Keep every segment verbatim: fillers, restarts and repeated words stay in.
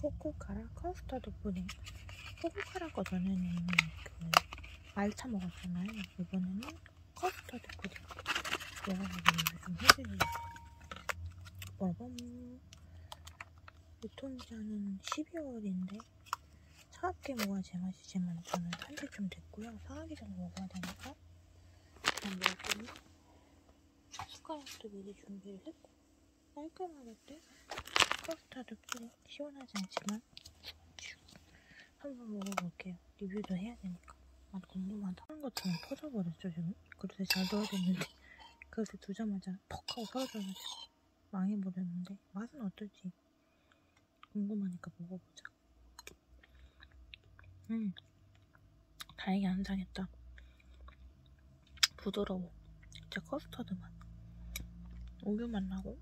호쿠카라 커스터드 푸딩. 호쿠카라 거 전에는 그 말차 먹었잖아요. 이번에는 커스터드 푸딩. 여러분들 좀 해주세요. 빠밤. 유통기한은 십이월인데 차갑게 먹어야 제맛이지만 저는 한지좀 됐고요. 상하기 전에 먹어야 되니까 일단 먹었더니 숟가락도 미리 준비를 했고 깔끔하게 때 커스터드 푸딩 시원하지 않지만 한번 먹어볼게요. 리뷰도 해야 되니까. 맛 궁금하다. 하는 것처럼 터져버렸죠 지금? 그릇에 잘 넣어야 됐는데 그릇에 두자마자 퍽 하고 떨어져가지고 망해버렸는데 맛은 어떨지 궁금하니까 먹어보자. 음 다행히 안 상했다. 부드러워. 진짜 커스터드 맛. 우유 맛 나고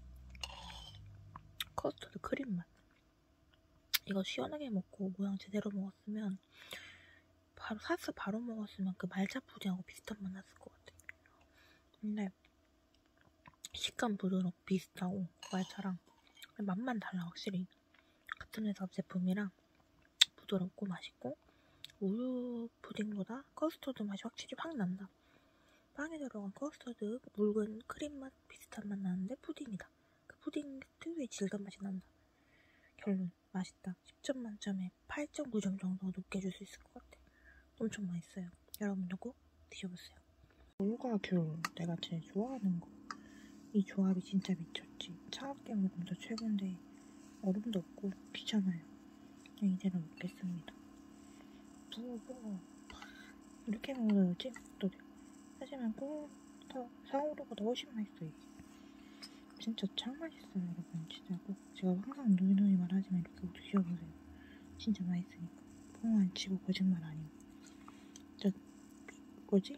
커스터드 크림 맛. 이거 시원하게 먹고 모양 제대로 먹었으면 바로 사서 바로 먹었으면 그 말차 푸딩하고 비슷한 맛 났을 것 같아. 근데 식감 부드럽고 비슷하고 말차랑 맛만 달라. 확실히 같은 회사 제품이랑 부드럽고 맛있고 우유 푸딩보다 커스터드 맛이 확실히 확 난다. 빵에 들어간 커스터드 묽은 크림 맛 비슷한 맛 나는데 푸딩이다. 그 푸딩 특유의 질감 맛이 난다. 결론 맛있다. 십 점 만점에 팔 점 구 점 정도 높게 줄 수 있을 것 같아. 엄청 맛있어요. 여러분도 꼭 드셔보세요. 물과 귤 내가 제일 좋아하는 거. 이 조합이 진짜 미쳤지. 차갑게 먹으면 더 최고인데 얼음도 없고 귀찮아요. 그냥 이대로 먹겠습니다. 부어 이렇게 먹어도 찐떡도 돼. 하지만 꿀더 사오르보다 훨씬 맛있어 이게. 진짜 참 맛있어요 여러분. 진짜 꼭 제가 항상 누이누이 말하지만 이렇게 꼭 드셔보세요. 진짜 맛있으니까. 뻥 안 치고 거짓말 아니고. 진짜 뭐지?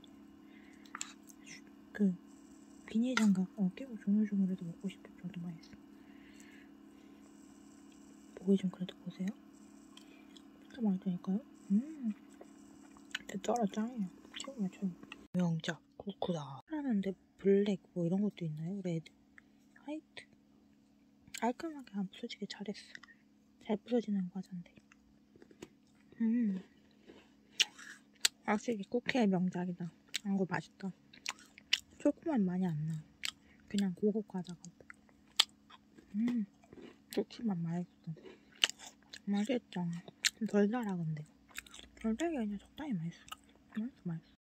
그 비닐 장갑 어 끼고 조물조물해도 먹고 싶을 정도 맛있어. 보기 좀 그래도 보세요. 진짜 맛있다니까요? 음 진짜 쩔어 짱이야. 최고야 최고. 명작 쿠쿠다 하는데 블랙 뭐 이런 것도 있나요? 레드 화이트 깔끔하게 안 부서지게 잘했어. 잘 부서지는 과자인데 음 확실히 쿠키의 명작이다. 이거 맛있다. 초코맛 많이 안 나. 그냥 고급 과자 같아. 음 쿠키맛 맛있어. 맛있죠. 좀 덜 달아 근데 덜 달게 그냥 적당히 맛있어. 맛있어 맛있어.